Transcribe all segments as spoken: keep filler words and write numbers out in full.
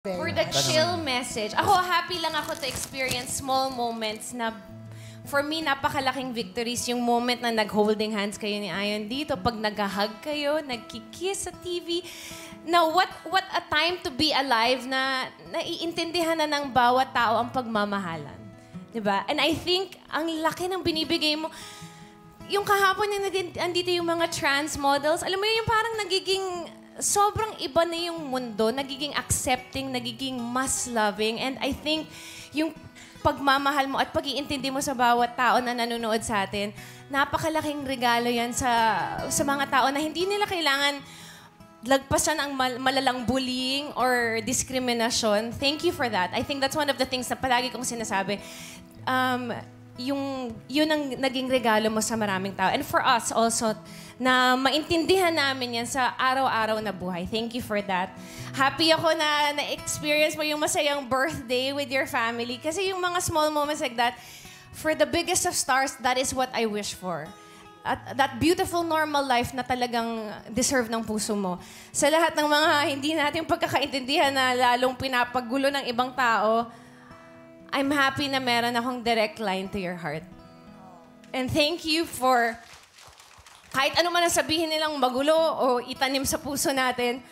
For the chill message. Ako, happy lang ako to experience small moments na for me, napakalaking victories. Yung moment na nag-holding hands kayo ni Ayon dito, pag nag-hug kayo, nagkikiss sa T V. Na what what a time to be alive na naiintindihan na ng bawat tao ang pagmamahalan. Diba? And I think, ang laki ng binibigay mo. Yung kahapon yung andito yung mga trans models, alam mo yun, yung parang nagiging sobrang iba na yung mundo, nagiging accepting, nagiging mas loving. And I think yung pagmamahal mo at pag-iintindi mo sa bawat tao na nanonood sa atin, napakalaking regalo yan sa, sa mga tao na hindi nila kailangan lagpasan ang mal malalang bullying or discrimination. Thank you for that. I think that's one of the things na palagi kong sinasabi. Um, yung, yun ang naging regalo mo sa maraming tao. And for us also, na maintindihan namin yan sa araw-araw na buhay. Thank you for that. Happy ako na na-experience mo yung masayang birthday with your family. Kasi yung mga small moments like that, for the biggest of stars, that is what I wish for. At that beautiful normal life na talagang deserve ng puso mo. Sa lahat ng mga hindi natin pagkakaintindihan na lalong pinapagulo ng ibang tao, I'm happy na meron akong direct line to your heart. And thank you for kahit ano man ang sabihin nilang magulo o itanim sa puso natin,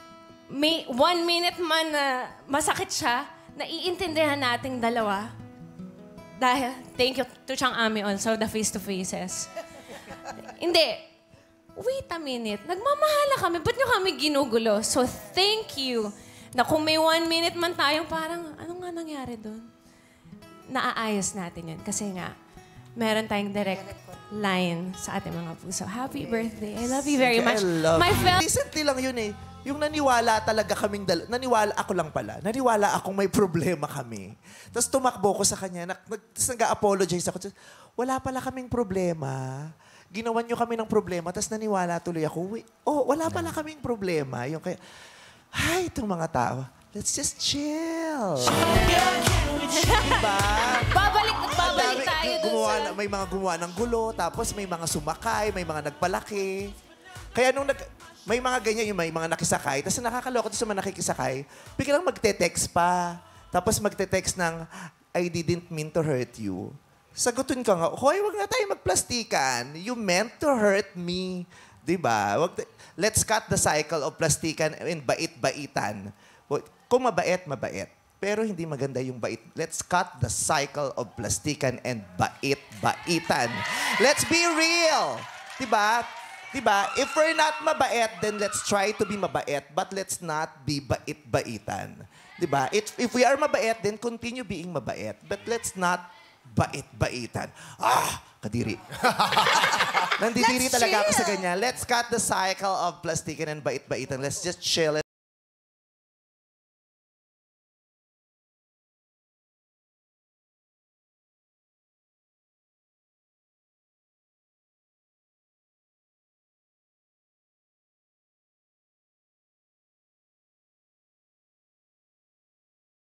may one minute man na masakit siya, naiintindihan nating dalawa. Dahil, thank you to Chang Ami also, the face-to-faces. Hindi. Wait a minute. Nagmamahala kami. Ba't nyo kami ginugulo? So, thank you. Na kung may one minute man tayong parang, ano nga nangyari doon? Naaayos natin yun. Kasi nga, meron tayong direct line sa ating mga puso. Happy birthday. I love you very much. I love My you. Recently lang yun eh. Yung naniwala talaga kaming dalawa. Naniwala ako lang pala. Naniwala akong may problema kami. Tapos tumakbo ko sa kanya. Tapos nag-apologize ako. Wala pala kaming problema. Ginawan nyo kami ng problema. Tapos naniwala tuloy ako. Oh, wala pala kaming problema. Yung kaya, ay, itong mga tao. Let's just chill. Diba? Babalik at babalik Dami, tayo dun gumawa, sa... May mga gumawa ng gulo, tapos may mga sumakay, may mga nagpalaki. Kaya nung nag, may mga ganyan, yung may mga nakisakay, tapos nakakaloko doon sa mga nakikisakay, biglang magte-text pa. Tapos magte-text ng, I didn't mean to hurt you. Sagutin ka nga, hoy, wag na tayo magplastikan. You meant to hurt me. Diba? Wag, let's cut the cycle of plastikan and bait-baitan. Kung mabait, mabait. Pero hindi maganda yung bait. Let's cut the cycle of plastikan and bait-baitan. Let's be real. Diba? Diba? If we're not mabait, then let's try to be mabait. But let's not be bait-baitan. Diba? If, if we are mabait, then continue being mabait. But let's not bait-baitan. Ah! Kadiri. Nandidiri talaga ako sa ganyan. Let's cut the cycle of plastikan and bait-baitan. Let's just chill.